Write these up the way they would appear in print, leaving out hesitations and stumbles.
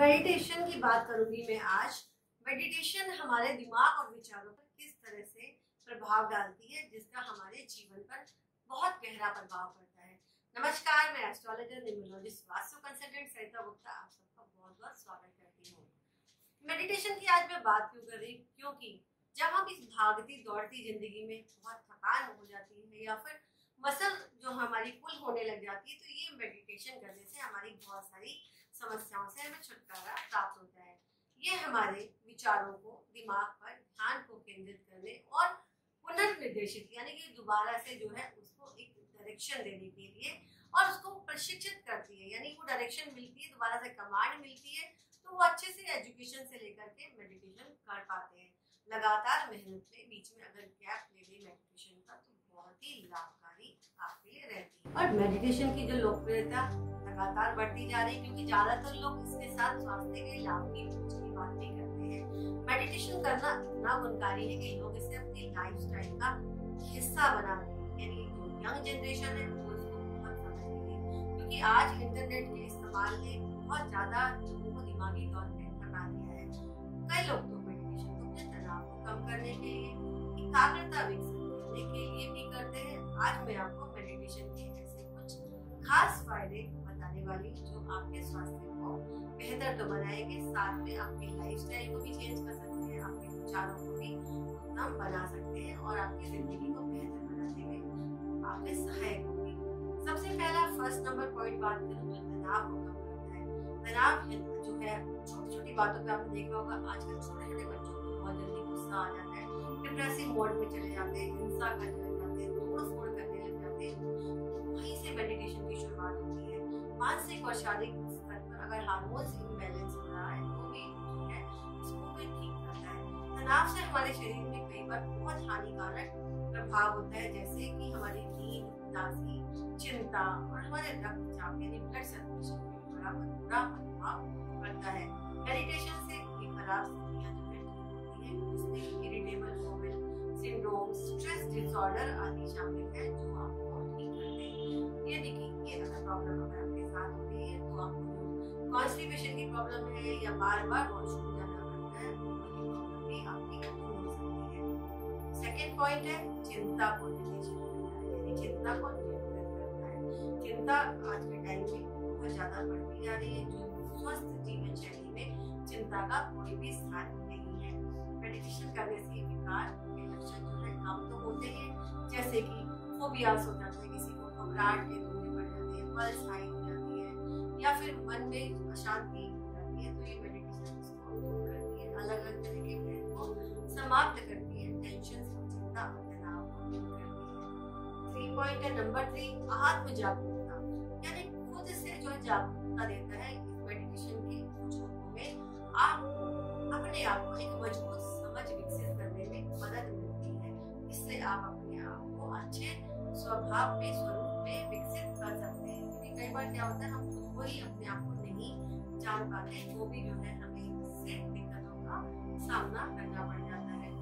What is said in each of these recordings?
Meditation की बात करूंगी मैं आज। मेडिटेशन हमारे दिमाग और विचारों पर किस तरह से प्रभाव डालती है, जिसका हमारे जीवन पर बहुत गहरा प्रभाव पड़ता है। नमस्कार, मैं astrologer numerologist vastu consultant Sarita Gupta आप सबका बहुत बहुत स्वागत करती हूँ। मेडिटेशन की आज मैं बात क्यों कर रही हूँ, क्योंकि जब हम इस भागती दौड़ती जिंदगी में बहुत थकान हो जाती है या फिर मसल जो हमारी पुल होने लग जाती है, तो ये मेडिटेशन करने से हमारी बहुत सारी समस्याओं से हमें छुटकारा प्राप्त होता है। ये हमारे विचारों को, दिमाग पर ध्यान को केंद्रित करने और पुनर्निर्देशित यानी कि दोबारा से जो है उसको एक डायरेक्शन देने के लिए और उसको प्रशिक्षित करती है, यानी वो डायरेक्शन मिलती है, दोबारा से कमांड मिलती है, तो वो अच्छे से एजुकेशन से लेकर के मेडिटेशन कर पाते हैं। लगातार मेहनत में बीच में अगर गैप ले ली मेडिटेशन का, तो बहुत ही लाभकारी आपके लिए रहती है। और मेडिटेशन की जो लोकप्रियता लगातार बढ़ती जा रही है, क्योंकि ज्यादातर लोग इसके साथ स्वास्थ्य के लाभ की बात भी करते हैं। मेडिटेशन करना इतना गुणकारी है कि लोग इसे अपनी लाइफस्टाइल का हिस्सा बना रहे हैं, यानी जो यंग जनरेशन है वो इसको बहुत समझ रही है, क्योंकि आज इंटरनेट के इस्तेमाल ने बहुत ज्यादा लोगों को दिमागी तौर पर थका दिया है। कई लोग तो मेडिटेशन को अपने तनाव को कम करने के लिए, एकाग्रता विकसित करने के लिए भी करते हैं। आज मैं आपको मेडिटेशन के ऐसे कुछ खास फायदे बताने वाली जो आपके स्वास्थ्य को बेहतर तो बनाएंगे, साथ में आपकी लाइफस्टाइल को भी चेंज कर सकते हैं, आपके विचारों को भी उत्तम बना सकते हैं और आपकी जिंदगी को बेहतर बनाने में आपके सहायक होंगे। सबसे पहला फर्स्ट नंबर पॉइंट बात करूं जो तनाव को कम करता है। तनाव जो है छोटी छोटी बातों पे आपने देखा होगा, आजकल छोटे छोटे बच्चों को बहुत जल्दी गुस्सा आ जाता है, डिप्रेसिव मोड में चले जाते हैं, हिंसा करने लग जाते हैं, तोड़ फोड़ करने लग जाते हैं। वहीं से मेडिटेशन की शुरुआत होती है। मानसिक और शारीरिक स्तर पर अगर हार्मोन्स इम्बैलेंस हो रहा है तो भी जो है इसको भी ठीक करता है। तनाव से हमारे शरीर में कई बार बहुत हानिकारक प्रभाव होता है, जैसे कि हमारी नींद, उदासी, चिंता और हमारे रक्तचाप यानी ब्लड सर्कुलेशन में बड़ा बुरा प्रभाव पड़ता है। मेडिटेशन से ये खराब स्थितियां जो है ठीक होती है, इसमें irritable bowel syndrome, stress disorder आदि शामिल है जो आपको ठीक करते हैं। ये देखिए, ये अगर प्रॉब्लम अगर आपके साथ हो रही है तो आपको जो कॉन्स्टिपेशन की प्रॉब्लम है या बार बार वॉशरूम जाना पड़ता है, वो प्रॉब्लम भी आपकी दूर हो सकती है। सेकेंड पॉइंट है चिंता को निर्देशित करता है, यानी चिंता को नियंत्रित करता है। चिंता आज के टाइम में बहुत ज्यादा बढ़ती जा रही है, जो स्वस्थ जीवन शैली में चिंता का कोई भी स्थान नहीं है। मेडिटेशन करने से विकार के लक्षण जो है कम तो होते हैं, जैसे कि फोबियास हो जाते हैं, किसी को घबराहट के रोने पड़ जाते हैं, पल्स हाई हो जाती है या फिर मन में अशांति हो जाती है, तो ये मेडिटेशन इसको दूर करती है, अलग अलग तरह के भय को समाप्त करती है, टेंशन और चिंता और तनाव को दूर करती है। 3 पॉइंट है नंबर 3 आत्म जागरूकता, यानी खुद से जो है जागरूकता देता है। इस मेडिटेशन के कुछ रूपों में आपको अपने आप को एक मजबूत समझ विकसित करने में मदद मिलती है। इससे आप अपने आप को अच्छे स्वभाव में, स्वरूप में विकसित कर सकते हैं, क्योंकि कई बार क्या होता है हम खुद को ही अपने आप को नहीं जान पाते, वो भी जो है हमें इससे दिक्कतों का सामना करना पड़ जाता है।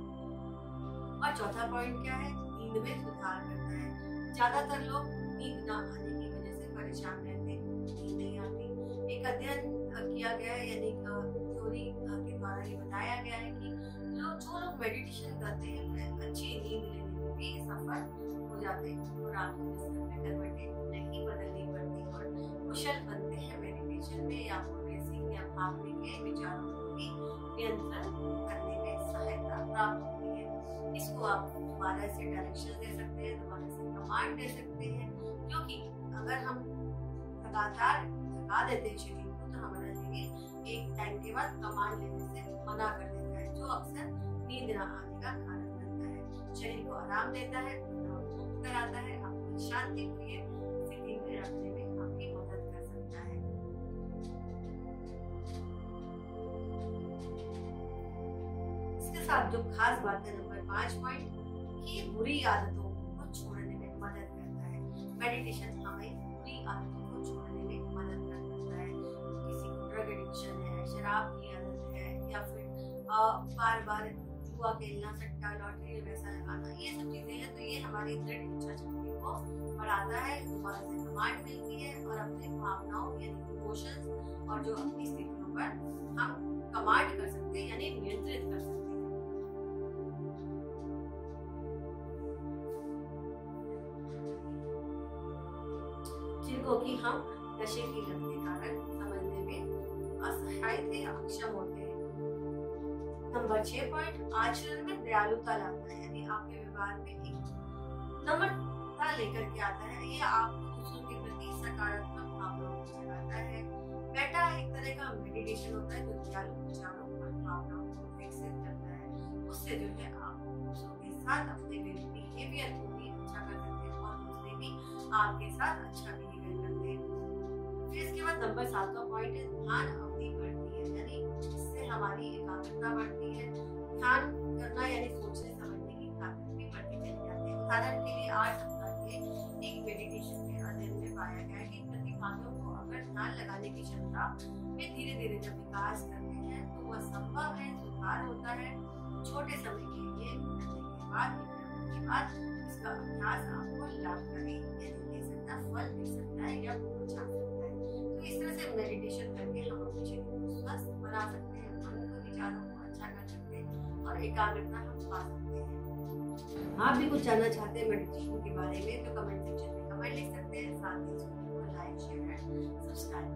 और चौथा पॉइंट क्या है, नींद में सुधार करता है। ज्यादातर लोग नींद ना आने की वजह से परेशान रहते हैं, नींद नहीं आती। एक अध्ययन किया गया है, यानी थ्योरी के द्वारा ये बताया गया है कि जो लोग मेडिटेशन करते हैं अच्छी नींद लेने में भी सफल हो जाते हैं, तो रात को बिस्तर में करवटें नहीं बदलनी पड़ती और कुशल बनते हैं मेडिटेशन में, या फिर रेसिंग या भागने के विचारों को भी नियंत्रण करने में सहायता प्राप्त होती है। इसको आप दोबारा से डायरेक्शन दे सकते हैं, दोबारा से कमांड दे सकते हैं, क्योंकि अगर हम लगातार थका देते हैं शरीर को, तो हमारा शरीर एक टाइम के बाद कमांड लेने से मना कर देता है, जो अक्सर नींद न आने का कारण बनता है। शरीर को आराम देता है, मुक्त कराता है, आपको शांति प्रिय स्थिति में रखने में आपकी मदद कर सकता है। इसके साथ जो खास बात है नंबर 5 पॉइंट की बुरी आदतों को छोड़ने में मदद करता है। मेडिटेशन हमें बुरी आदतों को छोड़ने में मदद कर सकता है। किसी को ड्रग एडिक्शन है, शराब की आदत है, या फिर बार बार जुआ खेलना, सट्टा, लॉटरी वैसा लगाना, ये सब चीजें हैं, तो ये हमारी दृढ़ इच्छा शक्ति को बढ़ाता है, दोबारा से कमांड मिलती है और अपने भावनाओं यानी इमोशंस और जो अपनी स्थितियों पर हम कमांड कर सकते हैं, यानी नियंत्रित कर सकते हैं। जिनको कि हम नशे की लत के कारण समझने में असहाय थे, अक्षम होते हैं। नंबर 6 पॉइंट, आचरण में दयालुता लाता है, यानी आपके व्यवहार में एक नम्रता लेकर के आता है। ये आपको दूसरों के प्रति सकारात्मक भावनाओं को जगाता है। बेटा एक तरह का मेडिटेशन होता है जो दयालु विचारों और भावनाओं को विकसित करता है। उससे जो है आप दूसरों के साथ अपने बिहेवियर को भी अच्छा कर सकते हैं और दूसरे भी आपके साथ अच्छा बिहेवियर करते हैं। फिर इसके बाद नंबर 7 पॉइंट है, ध्यान अवधि बढ़ती है, यानी इससे हमारी एकाग्रता बढ़ती है। ध्यान करना यानी सोचने समझने की ताकत भी बढ़ती चली जाती है। उदाहरण के लिए 8 सप्ताह के एक मेडिटेशन के अध्ययन में पाया गया है कि प्रतिभागियों को अगर ध्यान लगाने की क्षमता में धीरे धीरे जब विकास करते हैं तो वह संभव है, सुधार होता है। छोटे समय के लिए करने के बाद इसका अभ्यास आपको लाभकारी दे सकता है, फल दे सकता है या पहुंचा सकता है। तो इस तरह से मेडिटेशन करके हम अपने शरीर को स्वस्थ बना सकते हैं, मन को विचारों को अच्छा कर सकते हैं और एकाग्रता हम पा सकते हैं। आप भी कुछ जानना चाहते हैं मेडिटेशन के बारे में तो कमेंट सेक्शन में कमेंट लिख सकते हैं। साथ ही इसको लाइक, शेयर एंड सब्सक्राइब